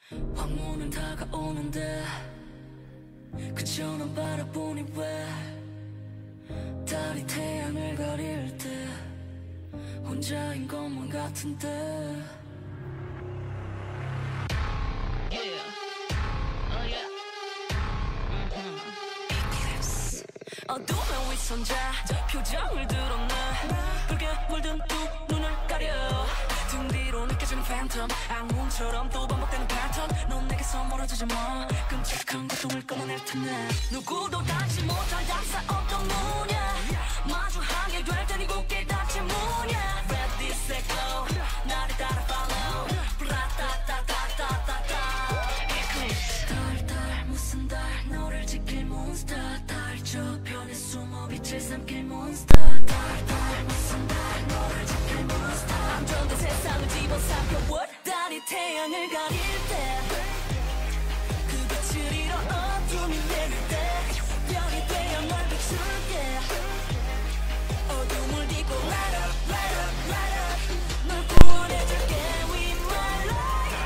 황혼은 다가오는데 그저 넌 바라보니 왜 달이 태양을 가릴 때 혼자인 것만 같은데 어둠의 위선자 표정을 드러내 붉게 물든 두 눈을 가려 등 뒤로 느껴지는 팬텀 악몽처럼 또 반복되는 패턴 넌 내게서 멀어지지 마 끔찍한 고통을 끊어낼 텐데 누구도 닿지 못할 닭싸없던 문야 마주하게 될 테니 굳게 닫지 문야 Ready, set, go 나를 따라 follow 브라따따따따따따 Eclipse 달달 무슨 달 너를 지킬 몬스터 달 저편에 숨어 빛을 삼킬 몬스터 달달 무슨 달 너를 지킬 몬스터 안전된 세상을 집어삼켜 What? 달이 태양을 가릴 때 그 빛을 잃어 어둠이 내릴 때 별이 되어 널 비출게 어둠을 딛고 light up, light up, light up 널 구원해줄게 with my light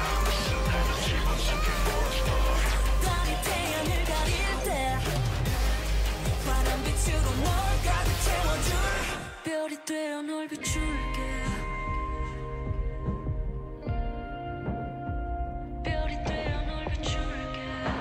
달이 태양을 가릴 때 파란 빛으로 널 가득 채워줄 별이 되어 널 비출게 별이 되어 널 비출게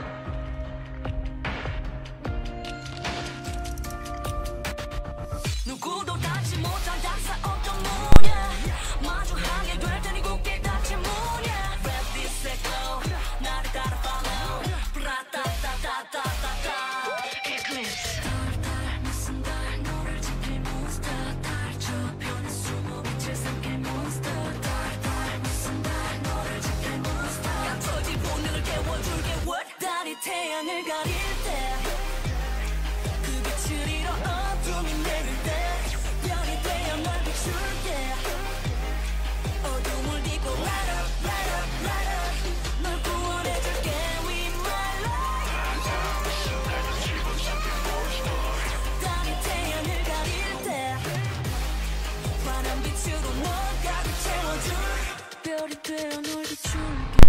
누구도 닿지 못할 닭싸없던 문야 마주하게 될 테니 굳게 닫지 문야 Ready, set, go 나를 따라 follow 브라따따따따따따 Eclipse 달달 무슨 달 너를 지킬 몬스터 달 저편에 숨어 빛을 삼킬 몬스터 달달 무슨 달 너를 지킬 몬스터 감춰진 본능을 깨워줄게 What? 달이 태양을 가릴 때 그 빛을 잃어 어둠이 내릴 때 별이 되어 널 비출게 어둠을 딛고 light up, light up, light up 널 구원해줄게 with my light 달이 태양을 가릴 때 환한 빛으로 널 가득 채워줄 별이 되어 널 비출게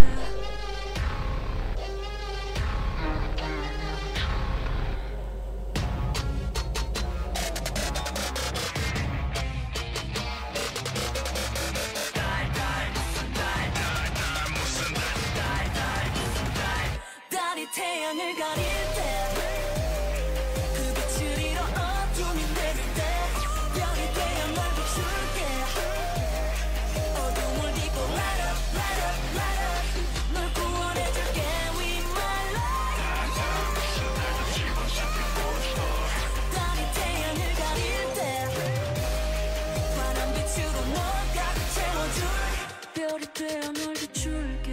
달이 태양을 가릴 때 그 빛을 잃어 어둠이 내릴 때 별이 되어 널 비출게 어둠을 딛고 light up, light up, light up 널 구원해줄게 with my light 달이 태양을 가릴 때 환한 빛으로 널 가득 채워줄 별이 되어 널 비출게